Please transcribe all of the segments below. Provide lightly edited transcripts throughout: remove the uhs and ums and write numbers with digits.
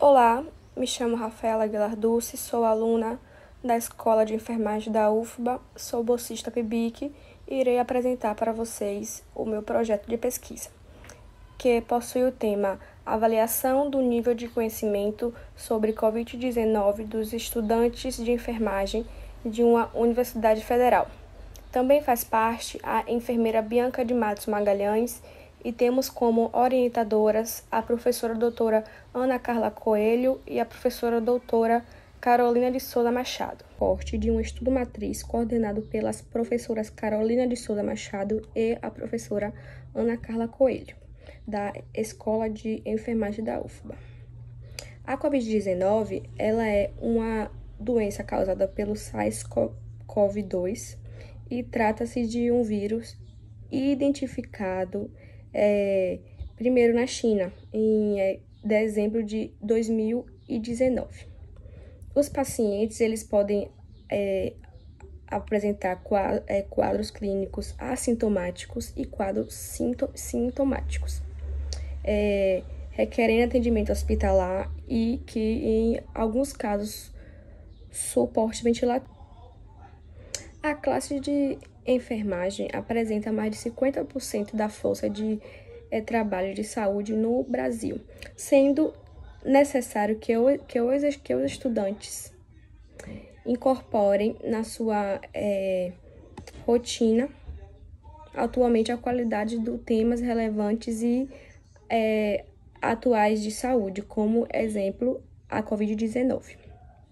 Olá, me chamo Rafaela Aguilar Dulce, sou aluna da Escola de Enfermagem da UFBA, sou bolsista PIBIC e irei apresentar para vocês o meu projeto de pesquisa, que possui o tema Avaliação do nível de conhecimento sobre Covid-19 dos estudantes de enfermagem de uma universidade federal. Também faz parte a enfermeira Bianca de Matos Magalhães e temos como orientadoras a professora doutora Ana Carla Coelho e a professora doutora Carolina de Souza Machado. Corte de um estudo matriz coordenado pelas professoras Carolina de Souza Machado e a professora Ana Carla Coelho, da Escola de Enfermagem da UFBA. A Covid-19 ela é uma doença causada pelo SARS-CoV-2 e trata-se de um vírus identificado primeiro na China, em dezembro de 2019. Os pacientes eles podem apresentar quadros clínicos assintomáticos e quadros sintomáticos, requerendo atendimento hospitalar e que, em alguns casos, suporte ventilatório. A classe de enfermagem apresenta mais de 50% da força de trabalho de saúde no Brasil, sendo necessário que os estudantes incorporem na sua rotina atualmente a qualidade de temas relevantes e atuais de saúde, como exemplo a Covid-19.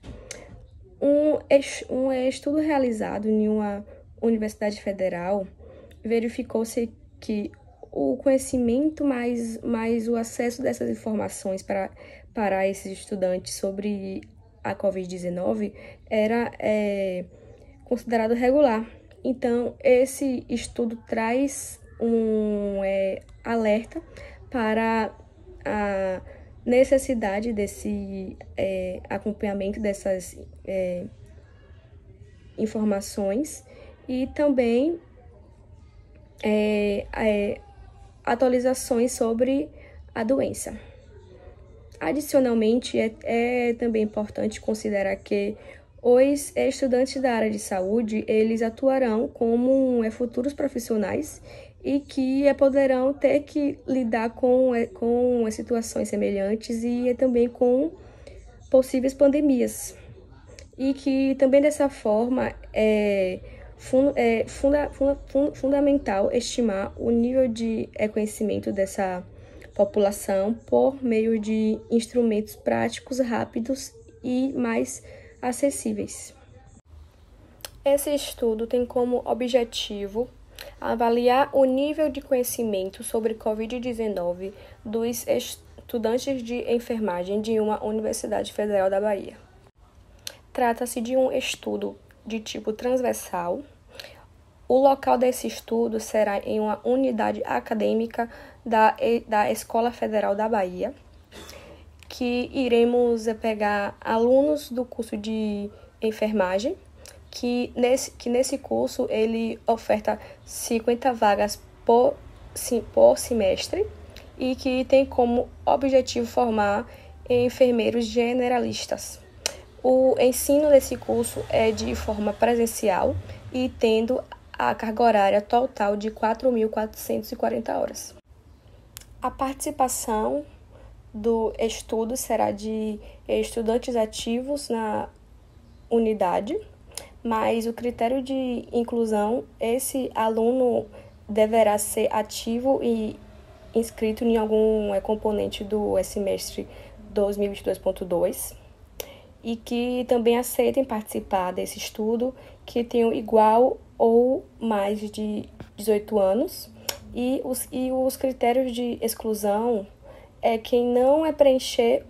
Um estudo realizado em uma universidade federal verificou-se que o conhecimento mais o acesso dessas informações para esses estudantes sobre a Covid-19 era considerado regular. Então, esse estudo traz um alerta para a necessidade desse acompanhamento dessas informações e também atualizações sobre a doença. Adicionalmente, é também importante considerar que os estudantes da área de saúde, eles atuarão como futuros profissionais e que poderão ter que lidar com situações semelhantes e também com possíveis pandemias. E que também dessa forma é fundamental estimar o nível de conhecimento dessa população por meio de instrumentos práticos, rápidos e mais acessíveis. Esse estudo tem como objetivo avaliar o nível de conhecimento sobre Covid-19 dos estudantes de enfermagem de uma Universidade Federal da Bahia. Trata-se de um estudo de tipo transversal. O local desse estudo será em uma unidade acadêmica da Escola Federal da Bahia, que iremos pegar alunos do curso de enfermagem, que nesse curso ele oferta 50 vagas por semestre e que tem como objetivo formar enfermeiros generalistas. O ensino desse curso é de forma presencial e tendo a carga horária total de 4.440 horas. A participação do estudo será de estudantes ativos na unidade, mas o critério de inclusão, esse aluno deverá ser ativo e inscrito em algum componente do semestre 2022.2 e que também aceitem participar desse estudo, que tenham igual ou mais de 18 anos. E os critérios de exclusão é quem não preencher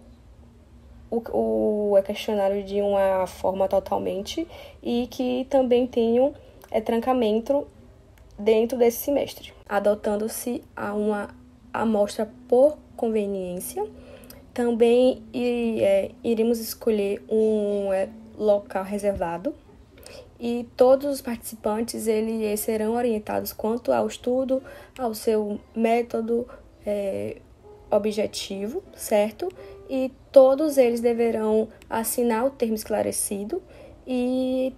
o questionário de uma forma totalmente e que também tenham trancamento dentro desse semestre, adotando-se a uma amostra por conveniência. Também iremos escolher um local reservado e todos os participantes eles serão orientados quanto ao estudo, ao seu método objetivo, certo? e todos eles deverão assinar o termo esclarecido e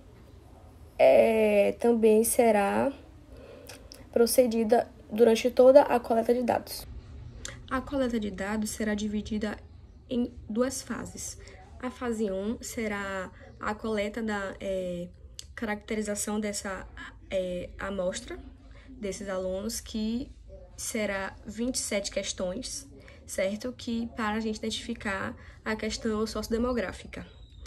também será procedida durante toda a coleta de dados. A coleta de dados será dividida em duas fases. A fase 1 será a coleta da caracterização dessa amostra desses alunos, que será 27 questões, certo? Que para a gente identificar a questão sociodemográfica.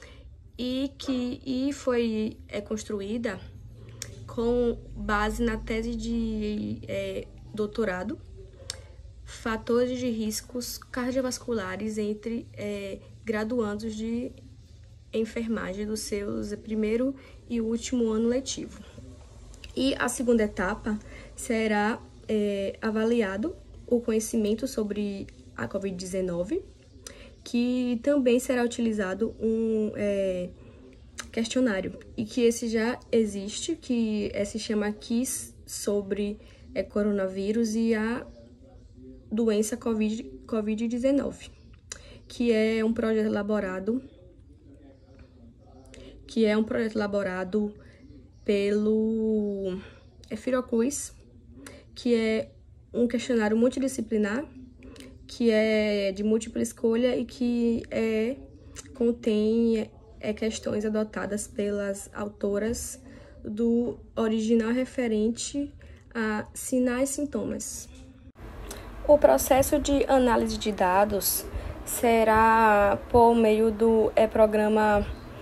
E foi construída com base na tese de doutorado, fatores de riscos cardiovasculares entre graduandos de enfermagem dos seus primeiro e último ano letivo. E a segunda etapa será avaliado o conhecimento sobre a Covid-19, que também será utilizado um questionário, e que esse já existe, que se chama KISS, sobre coronavírus e a doença Covid-19, que é um projeto elaborado pelo Fiocruz, que é um questionário multidisciplinar, que é de múltipla escolha e que contém questões adotadas pelas autoras do original referente a sinais e sintomas. O processo de análise de dados será por meio do programa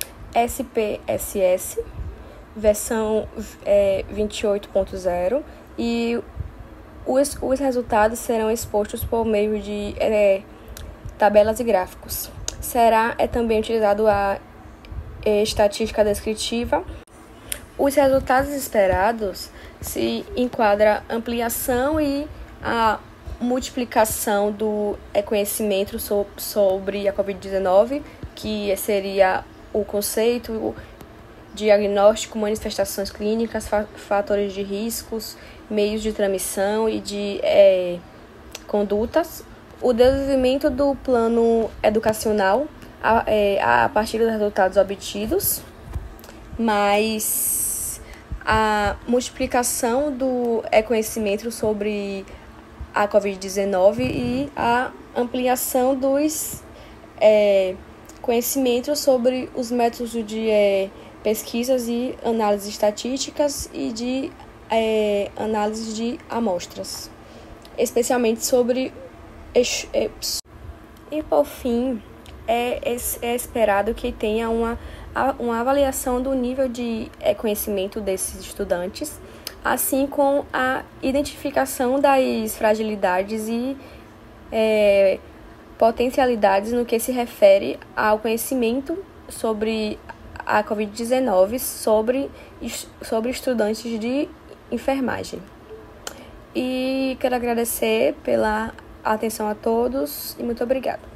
SPSS, versão 28.0, e os resultados serão expostos por meio de tabelas e gráficos. Será também utilizado a estatística descritiva. Os resultados esperados se enquadra ampliação e a multiplicação do conhecimento sobre a Covid-19, que seria o conceito, o diagnóstico, manifestações clínicas, fatores de riscos, meios de transmissão e de condutas, o desenvolvimento do plano educacional a partir dos resultados obtidos, mas a multiplicação do conhecimento sobre a Covid-19 e a ampliação dos conhecimentos sobre os métodos de pesquisas e análises estatísticas e de análise de amostras, especialmente sobre... E, por fim, é esperado que tenha uma avaliação do nível de conhecimento desses estudantes, assim como a identificação das fragilidades e potencialidades no que se refere ao conhecimento sobre a Covid-19 sobre estudantes de enfermagem. E quero agradecer pela atenção a todos e muito obrigada.